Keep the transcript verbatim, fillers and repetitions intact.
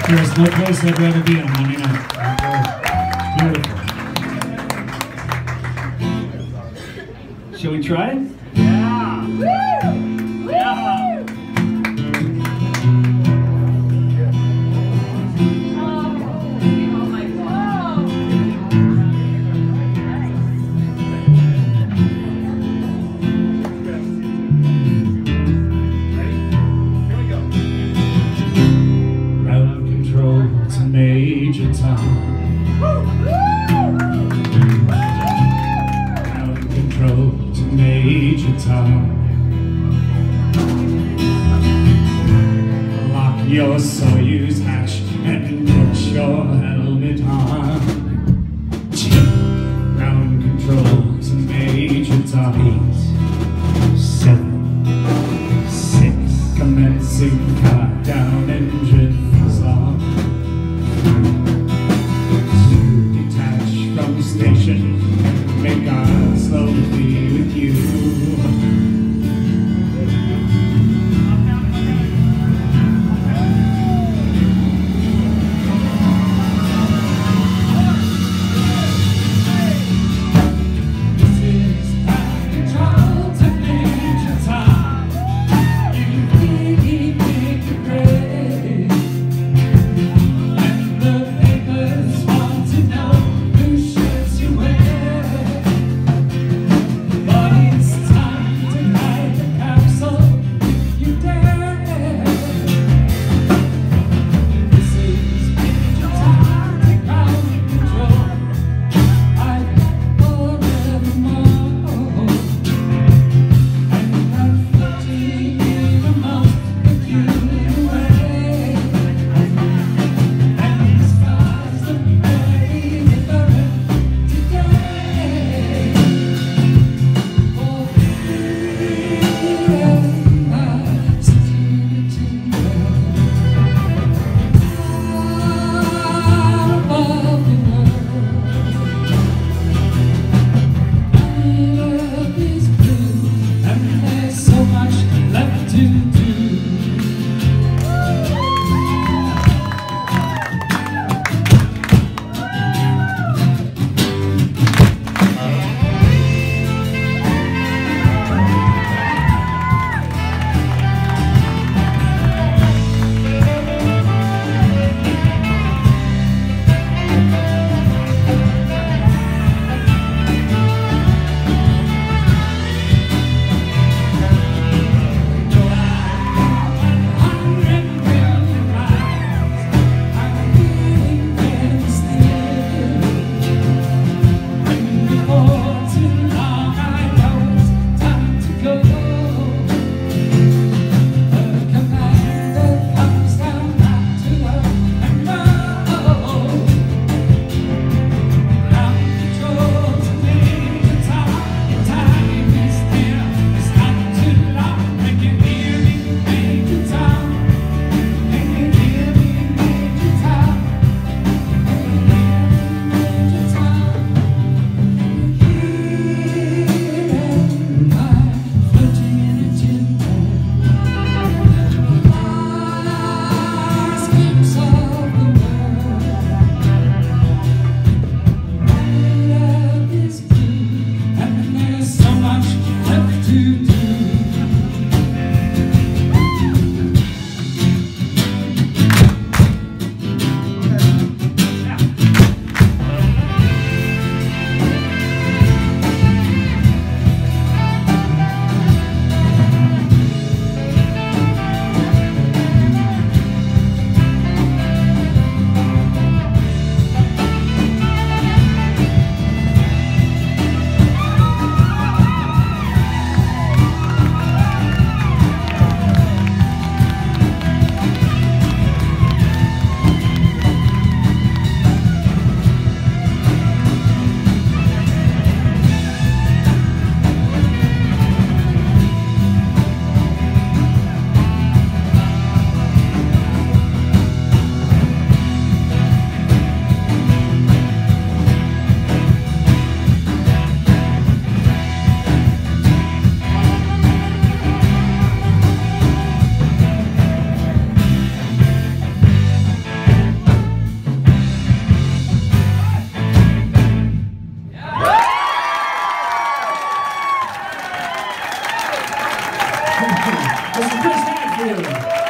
There's no place I'd rather be on Monday night. Beautiful. Shall we try it? Yeah! Woo! Yeah! Major Tom. Ground control to Major Tom. Lock your Soyuz hatch and put your helmet on. Ground control to Major Tom. Eight, seven, six, commencing countdown, engines off. To detach from station, may God slowly be with you. This is ground control to Major Tom. You really make it great. Mister Chris Hadfield.